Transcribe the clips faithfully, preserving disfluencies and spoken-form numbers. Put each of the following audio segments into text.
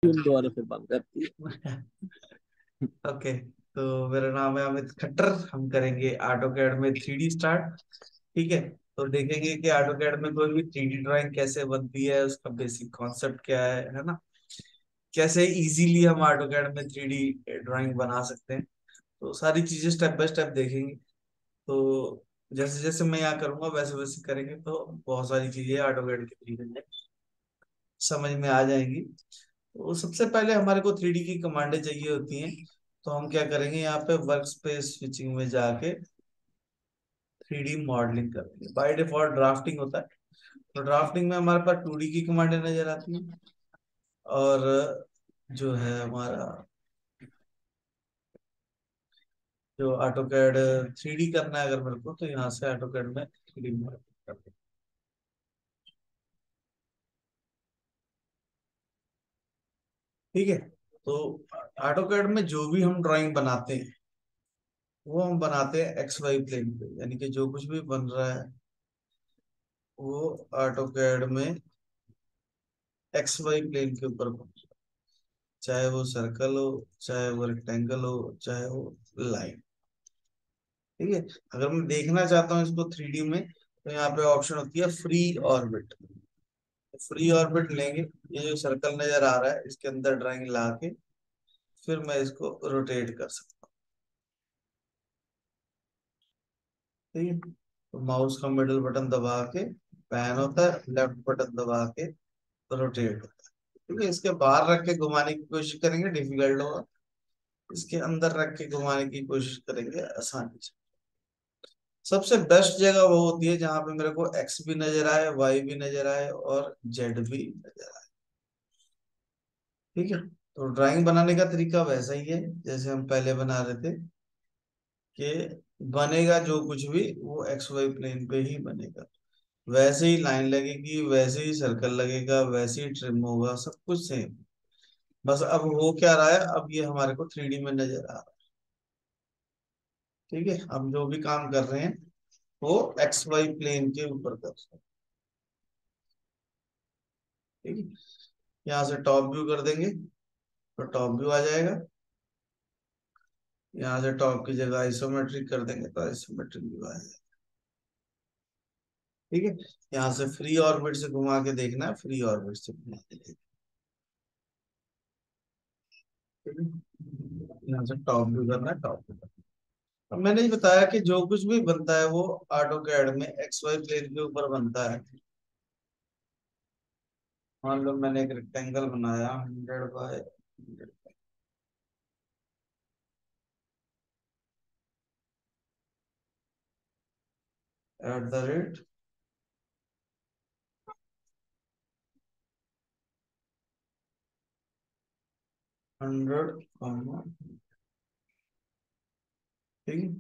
तुम दोबारा फिर बात करती है। ओके। तो मेरा नाम है अमित खट्टर। हम करेंगे ऑटो कैड में थ्री डी स्टार्ट। ठीक है। तो देखेंगे कि ऑटो कैड में कोई भी थ्री डी ड्राइंग कैसे बनती है, उसका बेसिक कॉन्सेप्ट क्या है है ना। कैसे इजीली हम ऑटो कैड में थ्री डी ड्राइंग बना सकते हैं। तो सारी चीजें स्टेप बाय स्टेप देखेंगे। तो जैसे जैसे मैं यहाँ करूंगा वैसे वैसे करेंगे तो बहुत सारी चीजें ऑटो कैड के थ्री डी में समझ में आ जाएंगी। तो सबसे पहले हमारे को थ्री डी की कमांडें चाहिए होती हैं। तो हम क्या करेंगे, यहाँ पे वर्क स्पेस स्विचिंग में जाके थ्री डी मॉडलिंग करेंगे। बाय डिफॉल्ट ड्राफ्टिंग होता है। तो ड्राफ्टिंग में हमारे पास टू डी की कमांडें नजर आती हैं। और जो है हमारा जो ऑटो कैड थ्री डी करना है अगर मेरे को, तो यहाँ से ऑटो कैड में थ्री डी मॉडलिंग करते हैं। ठीक है। तो ऑटो कैड में जो भी हम ड्राइंग बनाते हैं वो हम बनाते हैं एक्स वाई प्लेन पे, यानी कि जो कुछ भी बन रहा है वो ऑटो कैड में एक्स वाई प्लेन के ऊपर बन रहा है। चाहे वो सर्कल हो, चाहे वो रेक्टेंगल हो, चाहे वो लाइन। ठीक है। अगर मैं देखना चाहता हूँ इसको थ्री डी में, तो यहाँ पे ऑप्शन होती है फ्री ऑर्बिट। फ्री ऑर्बिट लेंगे। ये जो सर्कल नजर आ रहा है इसके अंदर ड्राइंग ला के फिर मैं इसको रोटेट कर सकता हूँ। ठीक है। तो माउस का मिडल बटन दबा के पैन होता है, लेफ्ट बटन दबा के रोटेट होता है। ठीक है। इसके बाहर रख के घुमाने की कोशिश करेंगे डिफिकल्ट होगा, इसके अंदर रख के घुमाने की कोशिश करेंगे आसानी से। सबसे बेस्ट जगह वो होती है जहां पे मेरे को एक्स भी नजर आए, वाई भी नजर आए और जेड भी नजर आए। ठीक है। तो ड्राइंग बनाने का तरीका वैसा ही है जैसे हम पहले बना रहे थे, कि बनेगा जो कुछ भी वो एक्स वाई प्लेन पे ही बनेगा। वैसे ही लाइन लगेगी, वैसे ही सर्कल लगेगा, वैसे ही ट्रिम होगा, सब कुछ सेम। बस अब हो क्या रहा है, अब ये हमारे को थ्री डी में नजर आ रहा है। ठीक है। हम जो भी काम कर रहे हैं वो एक्स वाई प्लेन के ऊपर कर रहे हैं। ठीक है। यहाँ से टॉप व्यू कर देंगे तो टॉप व्यू आ जाएगा। यहाँ से टॉप की जगह आइसोमेट्रिक कर देंगे तो आइसोमेट्रिक व्यू आ जाएगा। ठीक है। यहाँ से फ्री ऑर्बिट से घुमा के देखना है, फ्री ऑर्बिट से घुमा के देखना है। ठीक है। यहाँ से टॉप व्यू करना है, टॉप व्यू करना है। अब मैंने ही बताया कि जो कुछ भी बनता है वो ऑटो कैड में एक्स वाई प्लेन के ऊपर बनता है। मान लो मैंने एक रेक्टेंगल बनाया hundred by hundred at the rate hundred. ठीक है।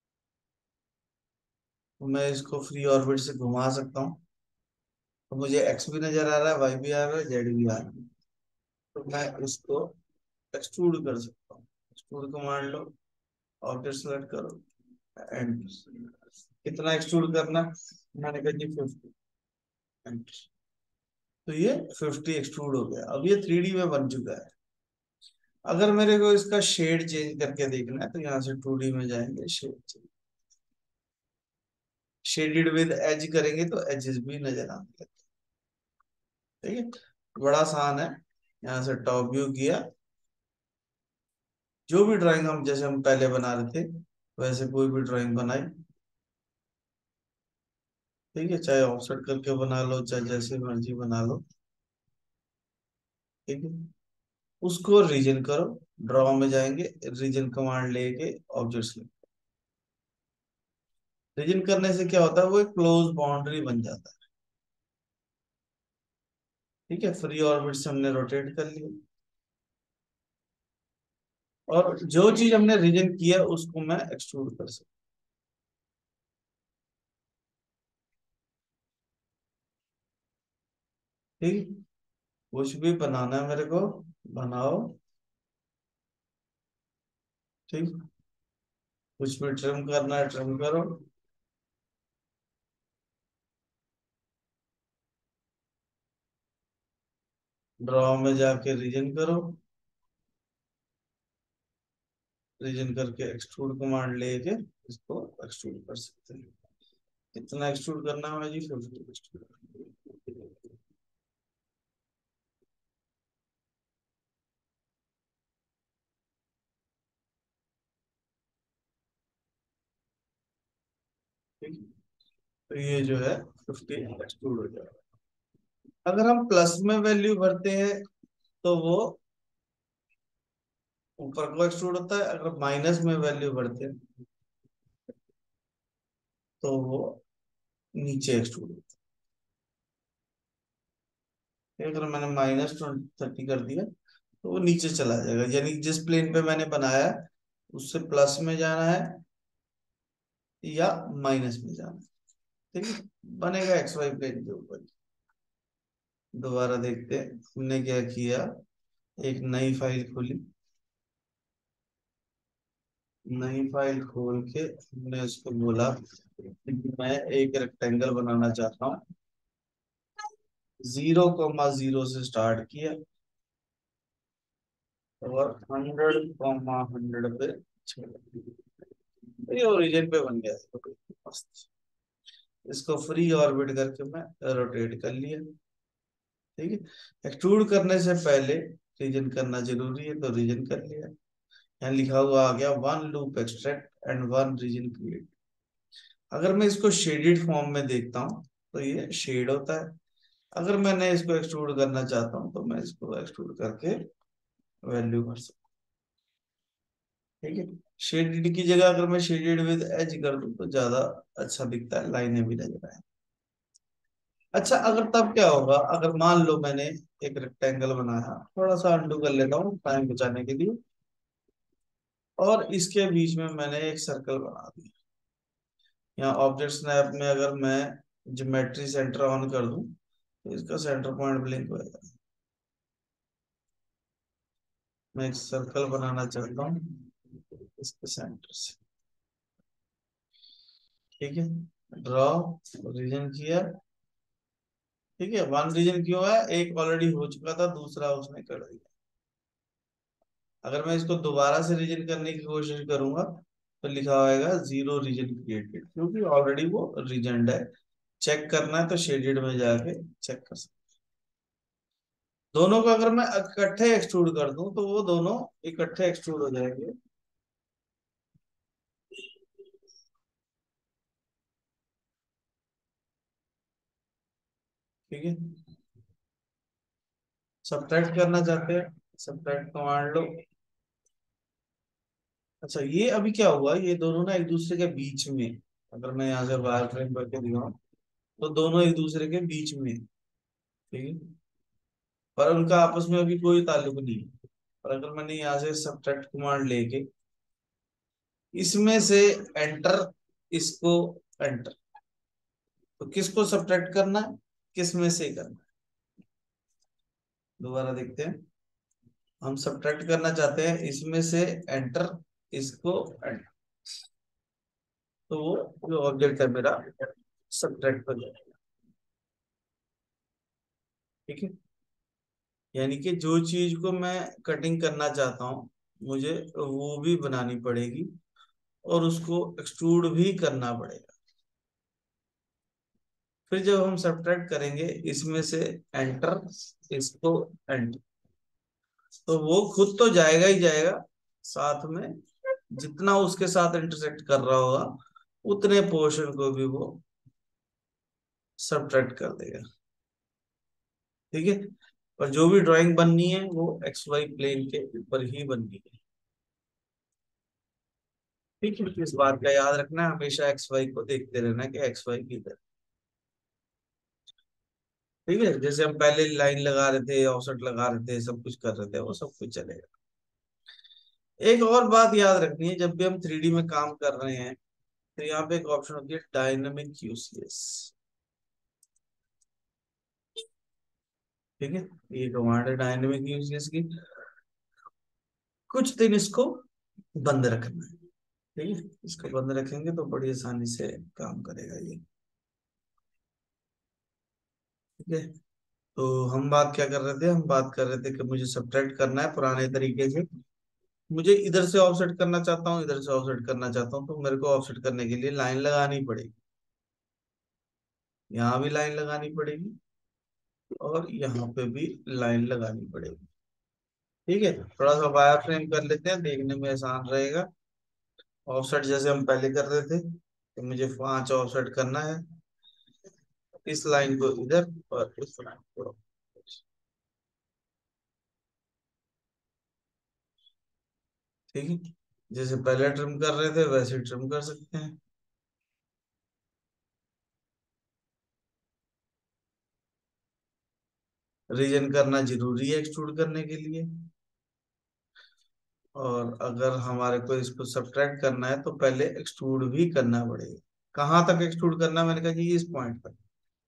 तो मैं इसको फ्री ऑर्बिट से घुमा सकता हूँ। तो मुझे एक्स भी नजर आ रहा है, वाई भी आ रहा है, जेड भी आ रहा है। तो मैं इसको एक्सट्रूड कर सकता हूँ। एक्सट्रूड कमांड लो, ऑब्जेक्ट सेलेक्ट करो, एंड कितना एक्सट्रूड करना, मैंने कहा जी फिफ्टी। तो ये फिफ्टी एक्सट्रूड हो गया। अब ये थ्री डी में बन चुका है। अगर मेरे को इसका शेड चेंज करके देखना है तो यहाँ से टू डी में जाएंगे, shade change, shaded with edge करेंगे तो एजेस भी नजर आने लगते हैं। ठीक है। बड़ा आसान है। यहाँ से टॉप व्यू किया, जो भी ड्राइंग हम जैसे हम पहले बना रहे थे वैसे कोई भी ड्राइंग बनाई। ठीक है। चाहे ऑफसेट करके बना लो, चाहे जैसे मर्जी बना लो। ठीक है। उसको रीजन करो, ड्रॉ में जाएंगे, रीजन कमांड लेके ऑब्जेक्ट्स। रीजन करने से क्या होता है, वो एक क्लोज बाउंड्री बन जाता है। ठीक है। फ्री ऑर्बिट से हमने रोटेट कर लिया और जो चीज हमने रीजन किया उसको मैं एक्सट्रूड कर सकता हूँ। ठीक। कुछ भी बनाना है मेरे को, बनाओ। ठीक। कुछ भी ट्रिम करना है, ट्रिम करो। ड्रॉ में जाके रीजन करो, रीजन करके एक्सट्रूड कमांड लेके इसको एक्सट्रूड कर सकते हैं। कितना एक्सट्रूड करना है जी? Fifty extrude. ठीक है, तो ये जो है फिफ्टी एक्सट्रूड हो जाएगा। अगर हम प्लस में वैल्यू भरते हैं तो वो ऊपर को एक्सट्रूड होता है, अगर माइनस में वैल्यू भरते हैं तो वो नीचे एक्सट्रूड होता है। अगर मैंने माइनस थर्टी कर दिया तो वो नीचे चला जाएगा, यानी जिस प्लेन पे मैंने बनाया है उससे प्लस में जाना है या माइनस में जाना है। ठीक है, बनेगा एक्स वाई प्लेन के ऊपर। दोबारा देखते हैं हमने क्या किया। एक नई फाइल खोली, नई फाइल खोल के हमने उसको बोला कि मैं एक रेक्टेंगल बनाना चाहता हूँ। जीरो कॉमा जीरो से स्टार्ट किया और हंड्रेड कॉमा हंड्रेड पे छोड़ा। ये ओरिजिन पे बन गया। मस्त। इसको फ्री ऑर्बिट करके मैं रोटेट कर लिया। ठीक है, एक्सट्रूड करने से पहले रीजन करना जरूरी है, तो रीजन कर लिया। यहाँ लिखा हुआ आ गया one loop extract and one region create. अगर मैं इसको शेडेड फॉर्म में देखता हूँ तो ये शेड होता है। अगर मैंने इसको एक्सट्रूड करना चाहता हूँ तो मैं इसको एक्सट्रूड करके वैल्यू भर सकता हूँ। ठीक है, शेडेड की जगह अगर मैं शेडेड विद एज कर दूं तो ज्यादा अच्छा दिखता है, लाइनें भी नजर आए। अच्छा, अगर तब क्या होगा, अगर मान लो मैंने एक रेक्टेंगल बनाया, थोड़ा सा अंडू कर लेता हूँ टाइम बचाने के लिए, और इसके बीच में मैंने एक सर्कल बना दिया। यहाँ ऑब्जेक्ट स्नैप में अगर मैं ज्योमेट्री सेंटर ऑन कर दूं तो इसका सेंटर पॉइंट ब्लिंक होएगा। मैं एक सर्कल बनाना चाहता हूँ इसके सेंटर से। ठीक है, ड्रॉ, रीजन किया। ठीक है, वन रीजन क्यों है? एक ऑलरेडी हो चुका था, दूसरा उसने कर दिया। अगर मैं इसको दोबारा से रीजन करने की कोशिश करूंगा तो लिखा होगा जीरो रीजन क्रिएटेड, क्योंकि ऑलरेडी वो रीजनड है। चेक करना है तो शेडेड में जाके चेक कर सकते। दोनों को अगर मैं इकट्ठे एक्सट्रूड कर दूं तो वो दोनों इकट्ठे एक्सट्रूड हो जाएंगे। ठीक है, सब्ट्रैक्ट करना चाहते हैं, सब्ट्रैक्ट कमांड लो। अच्छा, ये अभी क्या हुआ, ये दोनों ना एक दूसरे के बीच में, अगर मैं यहाँ से वायर फ्रेम करके दिखाऊं तो दोनों एक दूसरे के बीच में। ठीक है, पर उनका आपस में अभी कोई ताल्लुक नहीं है। और अगर मैंने यहाँ से सब्ट्रैक्ट कमांड लेके इसमें से एंटर, इसको एंटर, तो किसको सब्ट्रैक्ट करना है, किस में से करना है? दोबारा देखते हैं। हम सब्ट्रैक्ट करना चाहते हैं इसमें से एंटर, इसको एंटर, तो वो जो ऑब्जेक्ट है मेरा सब्ट्रैक्ट हो जाएगा। ठीक है, यानी कि जो चीज को मैं कटिंग करना चाहता हूँ मुझे वो भी बनानी पड़ेगी और उसको एक्सट्रूड भी करना पड़ेगा। फिर जब हम सब्ट्रैक्ट करेंगे इसमें से एंटर, इसको एंटर, तो वो खुद तो जाएगा ही जाएगा, साथ में जितना उसके साथ इंटरसेक्ट कर रहा होगा उतने पोर्शन को भी वो सब्ट्रैक्ट कर देगा। ठीक है, और जो भी ड्राइंग बननी है वो एक्स वाई प्लेन के ऊपर ही बननी है। ठीक है, इस बात का याद रखना है, हमेशा एक्स वाई को देखते रहना कि एक्स वाई किधर। ठीक है, जैसे हम पहले लाइन लगा रहे थे, ऑफसेट लगा रहे थे, सब कुछ कर रहे थे, वो सब कुछ चलेगा। एक और बात याद रखनी है, जब भी हम थ्री डी में काम कर रहे हैं तो यहाँ पे एक ऑप्शन होती है डायनेमिक यूसीएस। ठीक है, ये कमांड है डायनेमिक यूसीएस की। कुछ दिन इसको बंद रखना है। ठीक है, इसको बंद रखेंगे तो बड़ी आसानी से काम करेगा ये। ठीक है, तो हम बात क्या कर रहे थे, हम बात कर रहे थे कि मुझे सब्ट्रैक्ट करना है पुराने तरीके से। मुझे इधर से ऑफसेट करना चाहता हूँ, इधर से ऑफसेट करना चाहता हूँ, तो मेरे को ऑफसेट करने के लिए लाइन लगानी पड़ेगी। यहाँ भी लाइन लगानी पड़ेगी और यहाँ पे भी लाइन लगानी पड़ेगी। ठीक है, थोड़ा सा वायर फ्रेम कर लेते हैं, देखने में आसान रहेगा। ऑफसेट जैसे हम पहले कर रहे थे, तो मुझे पांच ऑफसेट करना है, इस लाइन को इधर और इस लाइन को। ठीक है, जैसे पहले ट्रिम कर रहे थे वैसे ट्रिम कर सकते हैं। रीजन करना जरूरी है एक्सट्रूड करने के लिए। और अगर हमारे को इसको सब्ट्रैक्ट करना है तो पहले एक्सट्रूड भी करना पड़ेगा। कहाँ तक एक्सट्रूड करना है, मैंने कहा कि इस पॉइंट पर।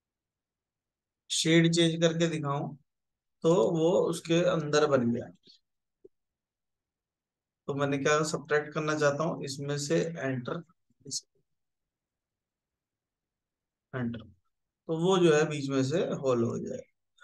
शेड चेंज करके दिखाऊं तो वो उसके अंदर बन गया। तो मैंने क्या सब्ट्रैक्ट करना चाहता हूँ, इसमें से एंटर, एंटर, तो वो जो है बीच में से होल हो जाए।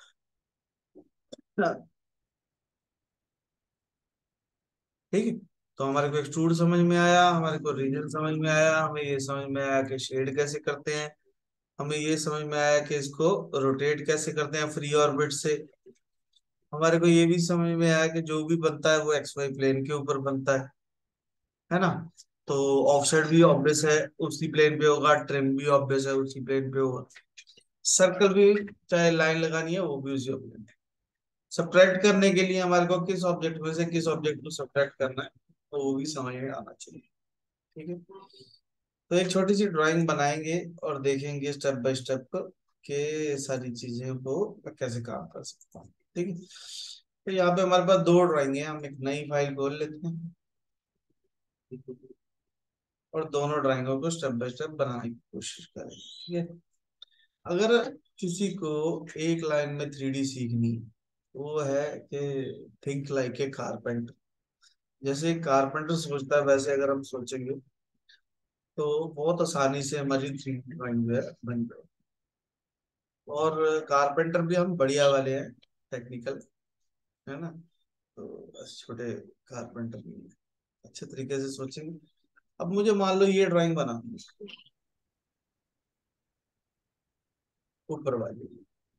ठीक है, तो हमारे को एक्सट्रूड समझ में आया, हमारे को रीजन समझ में आया, हमें ये समझ में आया कि शेड कैसे करते हैं, हमें ये समझ में आया कि इसको रोटेट कैसे करते हैं फ्री ऑर्बिट से। हमारे को ये भी समझ में आया कि जो भी बनता है वो एक्स वाई प्लेन के ऊपर बनता है है ना। तो ऑफसेट भी ऑब्वियस है उसी प्लेन पे होगा, ट्रिम भी ऑब्वियस है उसी प्लेन पे होगा, सर्कल भी चाहे लाइन लगानी है वो भी उसी प्लेन। सब्ट्रैक्ट करने के लिए हमारे को किस ऑब्जेक्ट में से किस ऑब्जेक्ट को सब्ट्रैक्ट करना है, तो वो भी समझ में आना चाहिए। ठीक है, तो एक छोटी सी ड्राइंग बनाएंगे और देखेंगे स्टेप बाय स्टेप के सारी चीजें को मैं कैसे काम कर सकता हूँ। ठीक है, तो यहाँ पे हमारे पास दो ड्राइंग है, हम एक नई फाइल खोल लेते हैं और दोनों ड्राइंगों को स्टेप बाय स्टेप बनाने की कोशिश करेंगे। ठीक है, अगर किसी को एक लाइन में थ्री डी सीखनी, वो है कि थिंक लाइक ए कारपेंटर। जैसे कारपेंटर सोचता है वैसे अगर हम सोचेंगे तो बहुत आसानी से हमारी थ्री डी ड्राइंग जो है बन जाए। और कारपेंटर भी हम बढ़िया वाले हैं, टेक्निकल, है ना। तो बस छोटे कारपेंटर भी हैं, अच्छे तरीके से सोचेंगे। अब मुझे मान लो ये ड्राइंग बना ऊपर वाली।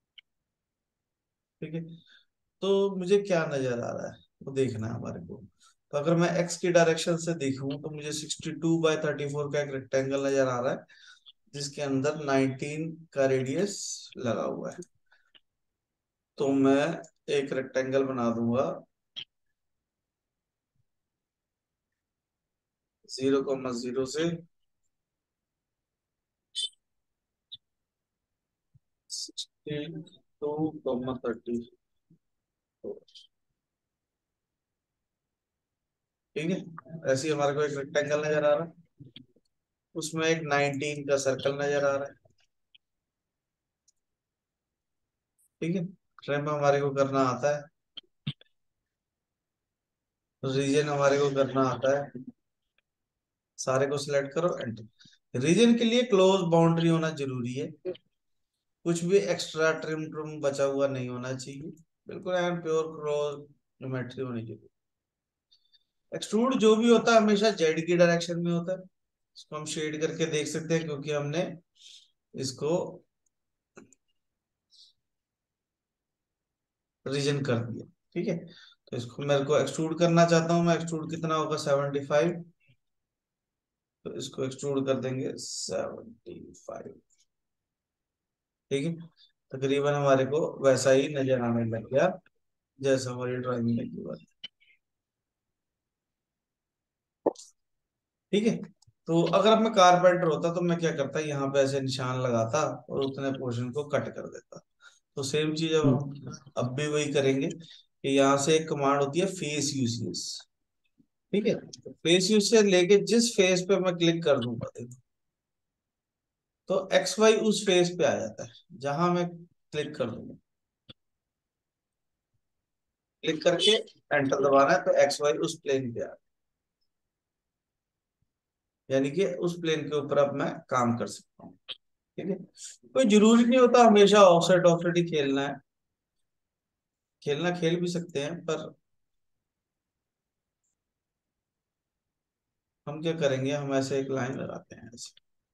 ठीक है, तो मुझे क्या नजर आ रहा है वो देखना है हमारे को। तो अगर मैं एक्स की डायरेक्शन से देखूं तो मुझे sixty two by thirty four का एक रेक्टेंगल नजर आ रहा है, जिसके अंदर नाइनटीन का रेडियस लगा हुआ है। तो मैं एक रेक्टेंगल बना दूंगा, जीरो कॉमा जीरो से sixty two comma thirty four. ठीक है, ऐसे ही हमारे को एक रेक्टेंगल नजर आ रहा है, उसमें एक नाइनटीन का सर्कल नजर आ रहा है। ठीक है, ट्रिम हमारे को करना आता है, रीजन हमारे को करना आता है। सारे को सिलेक्ट करो, एंटर। रीजन के लिए क्लोज बाउंड्री होना जरूरी है, कुछ भी एक्स्ट्रा ट्रिम ट्रिम बचा हुआ नहीं होना चाहिए, बिल्कुल एंड प्योर क्लोज ज्योमेट्री होनी चाहिए। एक्सट्रूड जो भी होता है हमेशा जेड की डायरेक्शन में होता है, इसको हम शेड करके देख सकते हैं क्योंकि हमने इसको रीजन कर दिया। ठीक है, तो इसको मेरे को एक्सट्रूड करना चाहता हूँ मैं, एक्सट्रूड कितना होगा सेवेंटी फाइव, तो इसको एक्सट्रूड कर देंगे सेवेंटी फाइव। ठीक है, तकरीबन हमारे को वैसा ही नजर आने लग गया जैसा हमारी ड्राइंग में लगी हुआ है। ठीक है, तो अगर अब मैं कारपेंटर होता तो मैं क्या करता, यहाँ पे ऐसे निशान लगाता और उतने पोर्शन को कट कर देता। तो सेम चीज अब हम्म, हम अब भी वही करेंगे कि यहाँ से एक कमांड होती है फेस यूसीएस। ठीक है, तो फेस यूज से लेके जिस फेस पे मैं क्लिक कर दूंगा देखो, तो एक्स वाई उस फेस पे आ जाता है जहां मैं क्लिक कर दूंगा। क्लिक करके एंटर दबाना है तो एक्स वाई उस प्लेन पे आ, यानी कि उस प्लेन के ऊपर अब मैं काम कर सकता हूँ। ठीक है, कोई जरूरी नहीं होता हमेशा ऑफसेट ऑफसेट ही खेलना है, खेलना खेल भी सकते हैं, पर हम क्या करेंगे, हम ऐसे एक लाइन लगाते हैं ऐसे।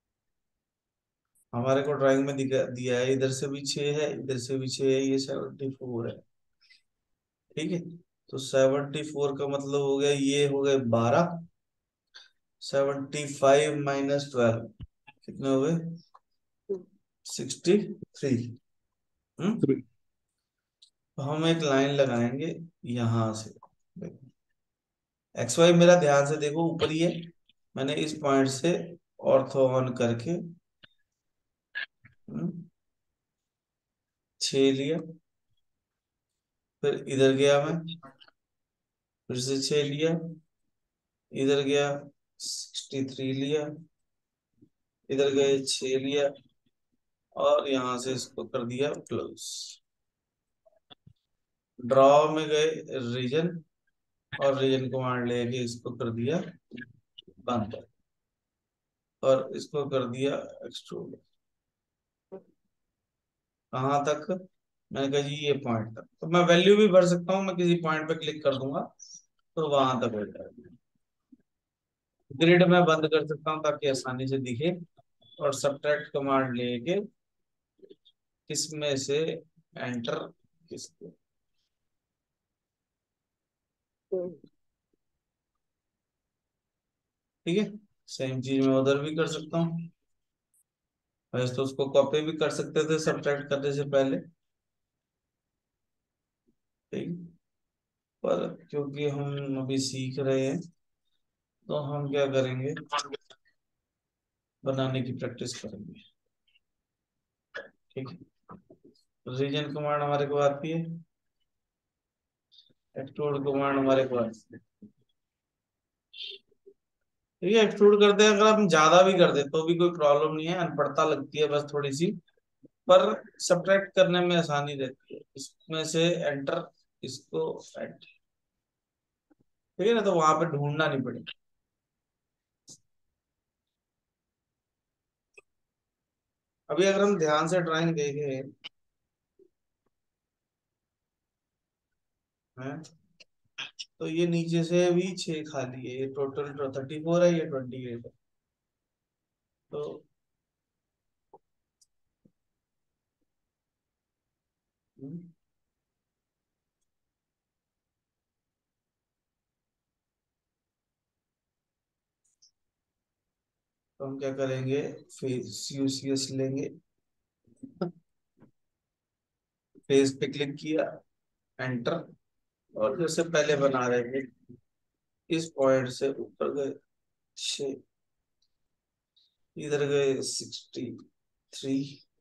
हमारे को ड्राइंग में दिखा दिया है, इधर से भी छह है, इधर से भी छह है, ये सेवेंटी फोर है। ठीक है, तो सेवेंटी फोर का मतलब हो गया, ये हो गए बारह, सेवेंटी फाइव माइनस ट्वेल्व कितने हो गए, सिक्सटी थ्री। हम्म थ्री। तो हम एक लाइन लगाएंगे यहां से। एक्स वाई मेरा ध्यान से देखो ऊपर ही है, मैंने इस पॉइंट से ऑर्थो ऑन करके हम्म, छः लिया, फिर इधर गया मैं, फिर से छः लिया, इधर गया सिक्सटी थ्री लिया, इधर गए छः लिया, और यहाँ से इसको कर दिया क्लोज। ड्रॉ में गए रीजन, और रीजन कमांड लेके इसको कर दिया बंद, और इसको कर दिया एक्सट्रूड। कहाँ तक, मैंने कहा जी ये पॉइंट तक, तो मैं वैल्यू भी भर सकता हूँ, मैं किसी पॉइंट पे क्लिक कर दूंगा तो वहां तक हो जाएगा। ग्रिड में बंद कर सकता हूँ ताकि आसानी से दिखे, और सब्ट्रैक्ट कमांड लेके किसमें से एंटर किसको, ठीक है। सेम चीज मैं उधर भी कर सकता हूँ, वैसे तो उसको कॉपी भी कर सकते थे सब्ट्रैक्ट करने से पहले, ठीक। पर क्योंकि हम अभी सीख रहे हैं, तो हम क्या करेंगे, बनाने की प्रैक्टिस करेंगे, ठीक है। रीजन कमांड हमारे को आती है, एक्सट्रूड कमांड हमारे को आती है, ठीक है। एक्सट्रूड करते हैं, अगर हम ज्यादा भी कर दे तो भी कोई प्रॉब्लम नहीं है, अनपढ़ता लगती है बस थोड़ी सी, पर सब्ट्रैक्ट करने में आसानी रहती है, इसमें से एंटर, इसको एंटर, ठीक है ना, तो वहां पे ढूंढना नहीं पड़ेगा। अभी अगर हम ध्यान से ड्राइंग देखें हैं, तो ये नीचे से भी छह खाली है, ये टोटल थर्टी फोर है, ये ट्वेंटी एट है। तो हम्म, तो हम क्या करेंगे, फेस यूसीएस लेंगे, फेस पे क्लिक किया, एंटर, और जैसे पहले बना रहे थे, इस पॉइंट से ऊपर गए छः, इधर गए सिक्सटी थ्री,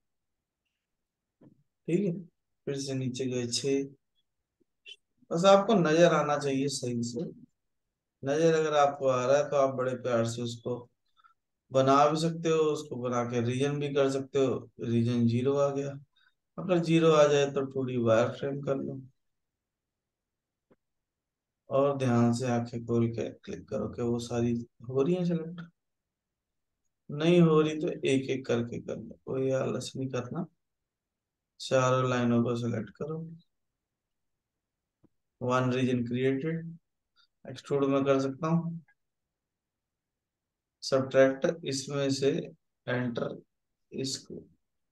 ठीक है, फिर से नीचे गए छः। बस आपको नजर आना चाहिए सही से, नजर अगर आपको आ रहा है तो आप बड़े प्यार से उसको बना भी सकते हो, उसको बना के रीजन भी कर सकते हो। रीजन जीरो आ गया, अगर जीरो आ जाए तो टू डी वायर फ्रेम कर लो, और ध्यान से आंखें खोल के क्लिक करो कि वो सारी हो रही है सेलेक्ट, नहीं हो रही तो एक एक करके कर लो, कोई आलस नहीं करना। चारों लाइनों को सेलेक्ट करो, वन रीजन क्रिएटेड, एक्सट्रूड में कर सकता हूँ, सब्ट्रैक्ट इसमें से एंटर, इसको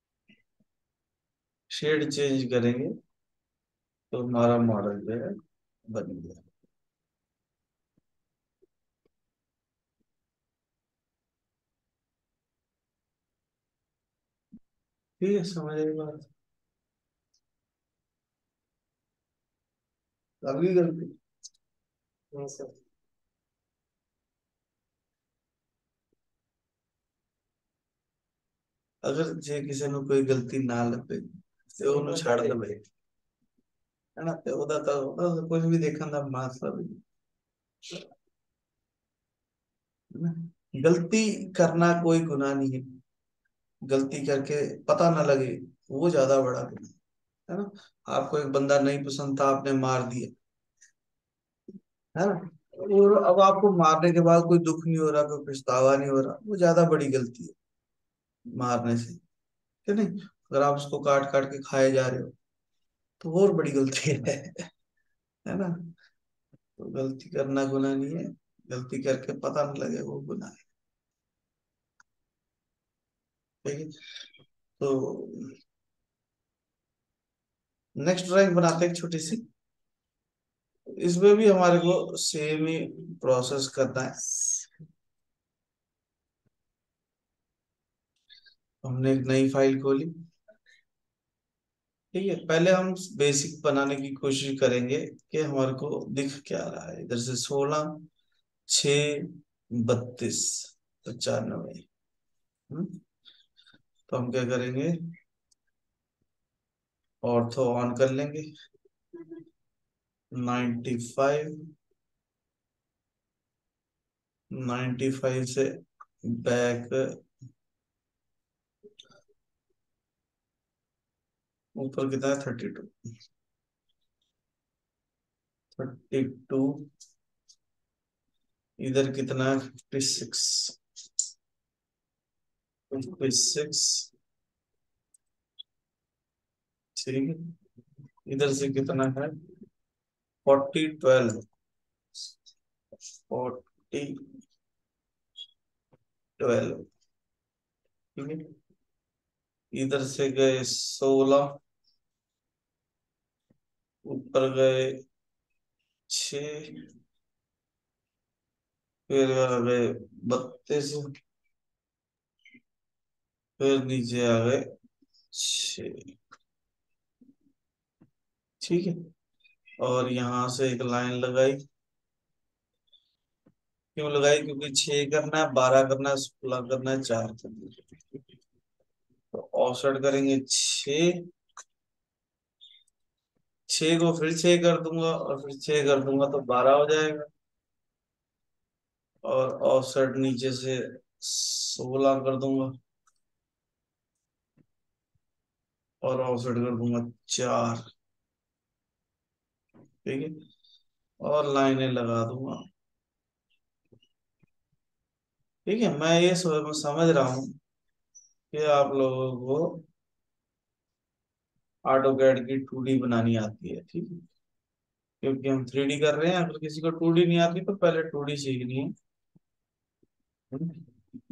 शेड चेंज करेंगे तो हमारा मॉडल जो है बन गया। ठीक है, समझ आई बात, अगली गलती। हाँ सर। अगर जे किसी ने कोई गलती ना लगे ਤੇ ਉਹਨੂੰ ਛੱਡ ਦੇਵੇ, है ना, तो ਉਹਦਾ ਤਾਂ ਉਹਦਾ कुछ भी देखने का मतलब नहीं, है ना। गलती करना कोई गुनाह नहीं है, गलती करके पता ना लगे वो ज्यादा बड़ा गुनाह है ना। आपको एक बंदा नहीं पसंद था, आपने मार दिया, है ना, और अब आपको मारने के बाद कोई दुख नहीं हो रहा, कोई पछतावा नहीं हो रहा, वो ज्यादा बड़ी गलती है मारने से, कि नहीं। अगर आप उसको काट काट के खाए जा रहे हो, तो और बड़ी गलती है है ना। तो गलती करना गुनाह नहीं है, गलती करके पता न लगे वो गुनाह है। ठीक है। तो नेक्स्ट ड्राइंग बनाते हैं एक छोटी सी। इसमें भी हमारे को सेम ही प्रोसेस करना है। हमने एक नई फाइल खोली। ठीक है, पहले हम बेसिक बनाने की कोशिश करेंगे कि हमारे को दिख क्या रहा है। इधर से सोलह, छ, बत्तीस, पचानवे। हम्म, तो हम क्या करेंगे, ऑर्थो ऑन कर लेंगे। नाइन्टी फाइव, नाइन्टी फाइव से बैक ऊपर कितना है, थर्टी टू। थर्टी टू, इधर कितना है, फिफ्टी सिक्स। फिफ्टी सिक्स, ठीक है। इधर से कितना है, फोर्टी ट्वेल्व। फोर्टी ट्वेल्व, ठीक है। इधर से गए सोलह, ऊपर गए छ, फिर आ गए बत्तीस, फिर नीचे आ गए छ। ठीक है। और यहाँ से एक लाइन लगाई। क्यों लगाई, क्योंकि छह करना है, बारह करना है, सोलह करना है, चार करना है। तो ऑफसेट करेंगे छ। छह को फिर छह कर दूंगा और फिर छह कर दूंगा तो बारह हो जाएगा। और ऑफसेट नीचे से सोलह कर दूंगा और ऑफसेट कर दूंगा चार। ठीक है। और लाइनें लगा दूंगा। ठीक है, मैं ये सो- मैं समझ रहा हूँ कि आप लोगों को ऑटो कैड की टू डी बनानी आती है। ठीक है, क्योंकि हम थ्री डी कर रहे हैं। अगर किसी को टू डी नहीं आती तो पहले टू डी सीखनी है। हम्म,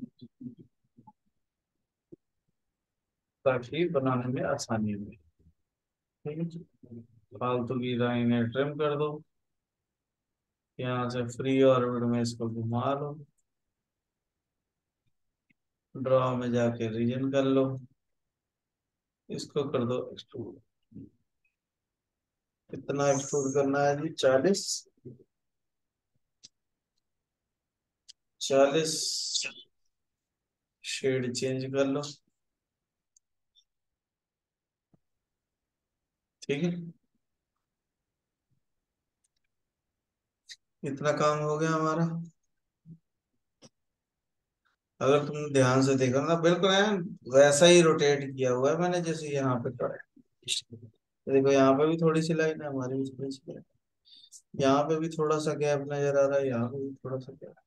ताकि बनाने में आसानी हो। ठीक है, फालतू की लाइनें ट्रिम कर दो। यहाँ से फ्री ऑर्बिट में इसको घुमा लो। ड्रॉ में जाके रीजन कर लो। इसको कर दो एक्सट्रूड। कितना एक्सट्रूड करना है जी, चालीस। चालीस, शेड चेंज कर लो। ठीक है, इतना काम हो गया हमारा। अगर तुमने ध्यान से देखा ना, बिल्कुल है वैसा ही रोटेट किया हुआ है मैंने जैसे यहाँ पे करा है। देखो यहाँ पे भी थोड़ी सी लाइन है, हमारी भी थोड़ी सी लाइन। यहाँ पे भी थोड़ा सा गैप नजर आ रहा है, यहाँ पे भी थोड़ा सा गैप।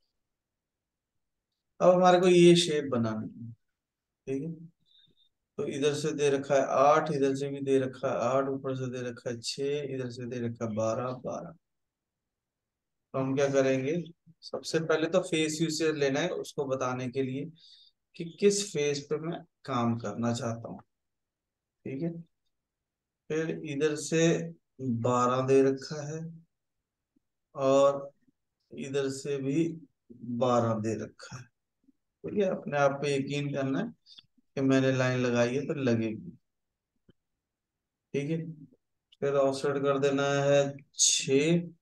अब हमारे को ये शेप बनानी है। ठीक है, तो इधर से दे रखा है आठ, इधर से भी दे रखा है आठ, ऊपर से दे रखा है छह, इधर से दे रखा है बारह बारह। तो हम क्या करेंगे, सबसे पहले तो फेस यूसेज लेना है उसको बताने के लिए कि किस फेस पे मैं काम करना चाहता हूँ। ठीक है, फिर इधर से बारह दे रखा है और इधर से भी बारह दे रखा है। ठीक है, अपने आप पे यकीन करना है कि मैंने लाइन लगाई है तो लगेगी। ठीक है, फिर ऑफसेट कर देना है छ।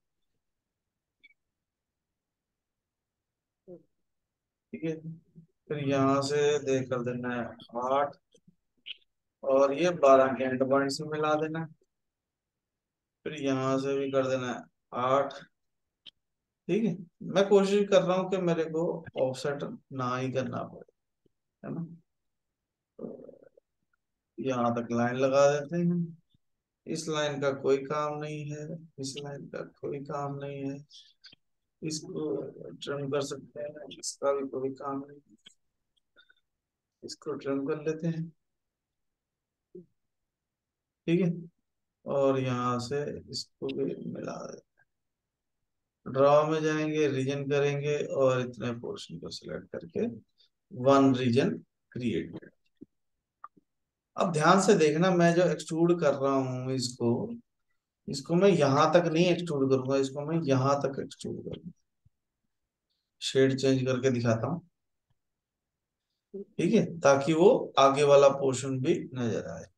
ठीक है, फिर यहाँ से दे कर देना है आठ और ये बारह के एंड पॉइंट से मिला देना है। फिर यहाँ से भी कर देना है आठ। ठीक है, मैं कोशिश कर रहा हूँ कि मेरे को ऑफसेट ना ही करना पड़े, है ना। तो यहाँ तक लाइन लगा देते हैं। इस लाइन का कोई काम नहीं है, इस लाइन का कोई काम नहीं है। इसको ट्रिम कर सकते हैं, इसका भी कोई काम नहीं। इसको ट्रिम कर लेते हैं। ठीक है, और यहाँ से इसको भी मिला दे। ड्रॉ में जाएंगे, रीजन करेंगे और इतने पोर्शन को सिलेक्ट करके वन रीजन क्रिएट। अब ध्यान से देखना, मैं जो एक्सट्रूड कर रहा हूँ इसको इसको मैं यहां तक नहीं एक्सट्रूड करूंगा, इसको मैं यहां तक एक्सट्रूड करूंगा। शेड चेंज करके दिखाता हूँ, ठीक है, ताकि वो आगे वाला पोर्शन भी नजर आए।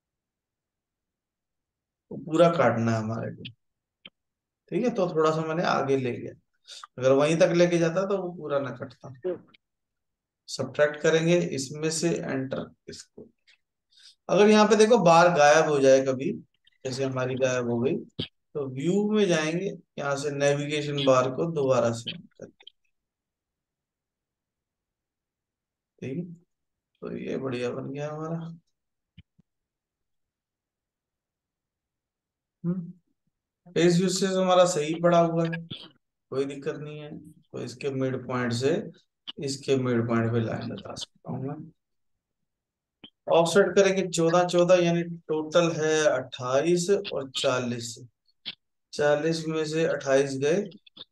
वो पूरा काटना है हमारे को, ठीक है। तो थोड़ा सा मैंने आगे ले गया, अगर वहीं तक लेके जाता तो वो पूरा ना कटता। सब्ट्रैक्ट करेंगे इसमें से, एंटर इसको। अगर यहाँ पे देखो बार गायब हो जाए कभी, जैसे हमारी गायब हो गई, तो व्यू में जाएंगे, यहाँ से नेविगेशन बार को दोबारा से on करके, ठीक है। तो ये बढ़िया बन गया हमारा। हम्म फेस यूसेज हमारा सही पड़ा हुआ है, कोई दिक्कत नहीं है। तो इसके मिड पॉइंट से इसके मिड पॉइंट पे लाइन लगा सकता हूँ मैं। ऑफसेट करेंगे चौदह चौदह, यानी टोटल है अट्ठाईस और चालीस। चालीस में से अट्ठाईस गए,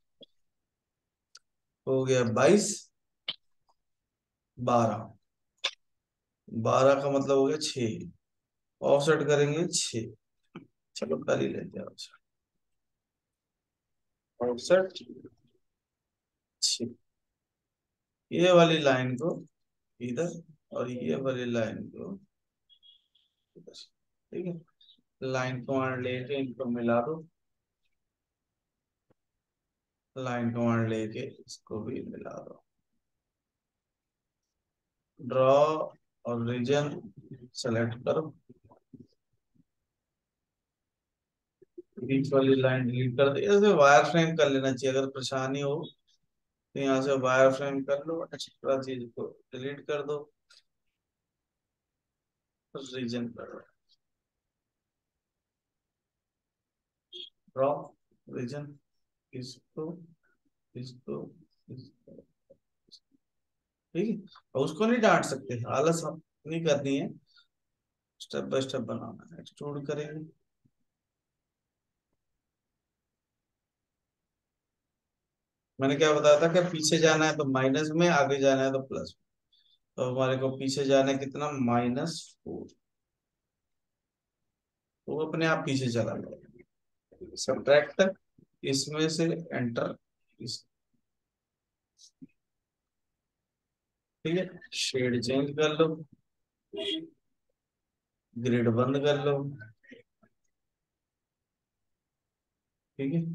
हो गया बाईस। बारह, बारह का मतलब हो गया छः। ऑफसेट करेंगे छः, चलो कर ही लेते हैं ऑफसेट। ऑफसेट छः, ये वाली लाइन को इधर और ये वाली लाइन को इधर, ठीक है। लाइन कमांड लेके इनको मिला दो, लाइन कमांड लेके इसको भी मिला दो। ड्रॉ और रीजन सेलेक्ट करो, बीच वाली लाइन डिलीट कर दो। ऐसे वायर फ्रेम कर लेना चाहिए, अगर परेशानी हो तो यहाँ से वायर फ्रेम कर लो, एक्स्ट्रा चीज को डिलीट कर दो, रीजन करो। ड्रॉ, रीजन, इसको इसको इसको, ठीक है। और उसको नहीं डांट सकते, आलस हम नहीं करनी है, स्टेप बाय स्टेप बनाना है। एक्सट्रूड करेंगे, मैंने क्या बताया था कि पीछे जाना है तो माइनस में, आगे जाना है तो प्लस। तो हमारे को पीछे जाना है कितना, माइनस फोर। तो वो अपने आप पीछे चला जाएगा। सब्ट्रैक्ट इसमें से, एंटर इस, ठीक है। शेड चेंज कर लो, ग्रिड बंद कर लो, ठीक है।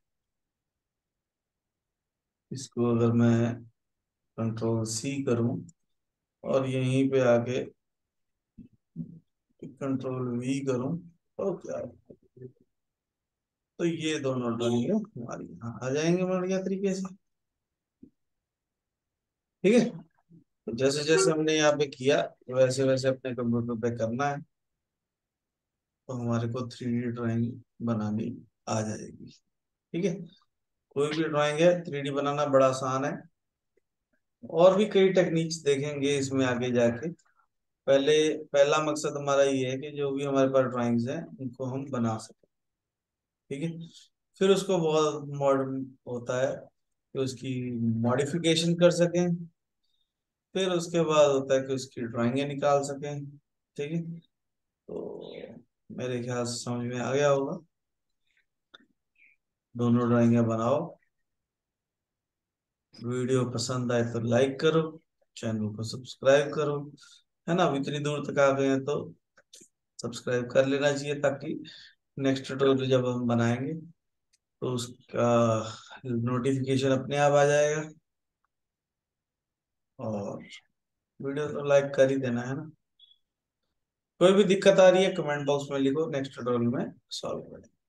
इसको अगर मैं कंट्रोल सी करूं और यहीं पे आके कंट्रोल वी करूं, तो क्या है? तो ये दोनों ड्राइंग हमारी यहाँ आ जाएंगे बढ़िया तरीके से, ठीक है। तो जैसे जैसे हमने यहाँ पे किया, वैसे वैसे अपने कंप्यूटर पे करना है, तो हमारे को थ्री डी ड्राइंग बनानी आ जाएगी, ठीक है। कोई भी ड्राइंग है थ्री डी बनाना बड़ा आसान है। और भी कई टेक्निक्स देखेंगे इसमें आगे जाके। पहले पहला मकसद हमारा ये है कि जो भी हमारे पास ड्राइंग्स हैं उनको हम बना सकें, ठीक है। फिर उसको बहुत मॉडर्न होता है कि उसकी मॉडिफिकेशन कर सकें। फिर उसके बाद होता है कि उसकी ड्राइंगें निकाल सकें, ठीक है। तो मेरे ख्याल से समझ में आ गया होगा। दोनों ड्राइंगें बनाओ, वीडियो पसंद आए तो लाइक करो, चैनल को सब्सक्राइब करो, है ना। अब इतनी दूर तक आ गए हैं तो सब्सक्राइब कर लेना चाहिए, ताकि नेक्स्ट ट्यूटोरियल जब हम बनाएंगे तो उसका नोटिफिकेशन अपने आप आ जाएगा। और वीडियो तो लाइक कर ही देना, है ना। कोई भी दिक्कत आ रही है कमेंट बॉक्स में लिखो, नेक्स्ट ट्यूटोरियल में सॉल्व करेंगे।